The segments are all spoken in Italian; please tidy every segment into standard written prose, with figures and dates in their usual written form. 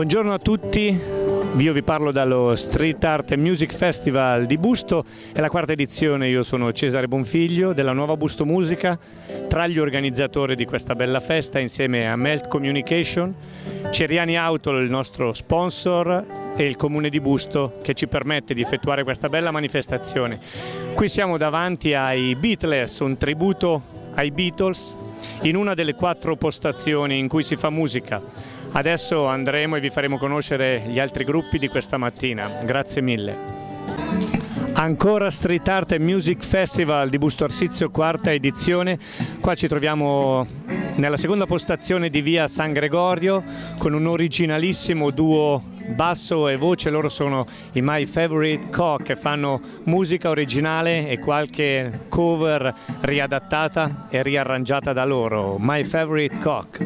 Buongiorno a tutti, io vi parlo dallo Street Art Music Festival di Busto, è la quarta edizione, io sono Cesare Bonfiglio della Nuova Busto Musica, tra gli organizzatori di questa bella festa insieme a Melt Communication, Ceriani Auto, il nostro sponsor, e il Comune di Busto che ci permette di effettuare questa bella manifestazione. Qui siamo davanti ai Beatles, un tributo ai Beatles in una delle 4 postazioni in cui si fa musica. Adesso andremo e vi faremo conoscere gli altri gruppi di questa mattina. Grazie mille. Ancora Street Art Music Festival di Busto Arsizio, quarta edizione. Qua ci troviamo nella seconda postazione di via San Gregorio con un originalissimo duo basso e voce. Loro sono i My Favorite Cock, che fanno musica originale e qualche cover riadattata e riarrangiata da loro. My Favorite Cock.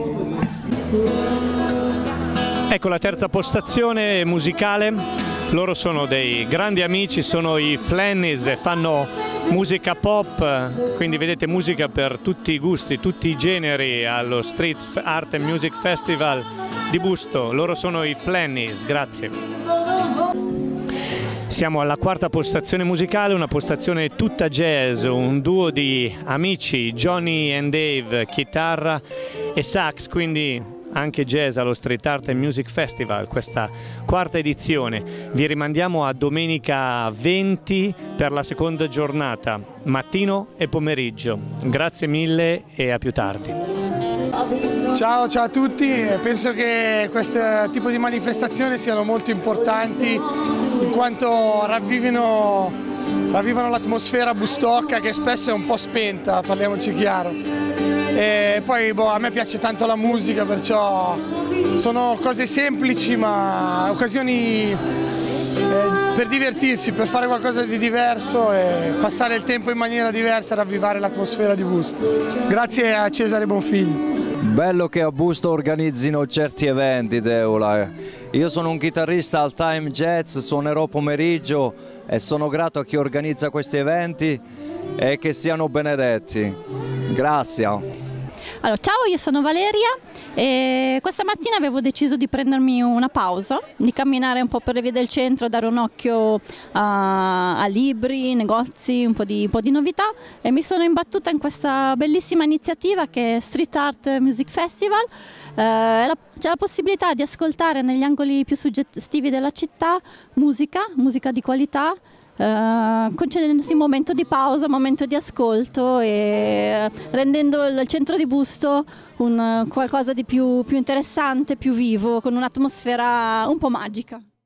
Ecco la terza postazione musicale, loro sono dei grandi amici, sono i Flannies e fanno musica pop, quindi vedete musica per tutti i gusti, tutti i generi allo Street Art Music Festival di Busto. Loro sono i Flannies, grazie. Siamo alla quarta postazione musicale, una postazione tutta jazz, un duo di amici, Johnny and Dave, chitarra e sax, quindi anche jazz allo Street Art Music Festival, questa quarta edizione. Vi rimandiamo a domenica 20 per la seconda giornata, mattino e pomeriggio. Grazie mille e a più tardi. Ciao a tutti, penso che questo tipo di manifestazioni siano molto importanti in quanto ravvivano l'atmosfera bustocca che spesso è un po' spenta, parliamoci chiaro. E poi a me piace tanto la musica, perciò sono cose semplici ma occasioni per divertirsi, per fare qualcosa di diverso e passare il tempo in maniera diversa e ravvivare l'atmosfera di Busto. Grazie a Cesare Bonfiglio. Bello che a Busto organizzino certi eventi, Deula. Io sono un chitarrista al Time Jazz, suonerò pomeriggio e sono grato a chi organizza questi eventi e che siano benedetti. Grazie. Allora, ciao, io sono Valeria e questa mattina avevo deciso di prendermi una pausa, di camminare un po' per le vie del centro, dare un occhio a libri, negozi, un po' di novità, e mi sono imbattuta in questa bellissima iniziativa che è Street Art Music Festival. C'è la possibilità di ascoltare negli angoli più suggestivi della città musica di qualità, concedendosi un momento di pausa, un momento di ascolto e rendendo il centro di Busto qualcosa di più interessante, più vivo, con un'atmosfera un po' magica.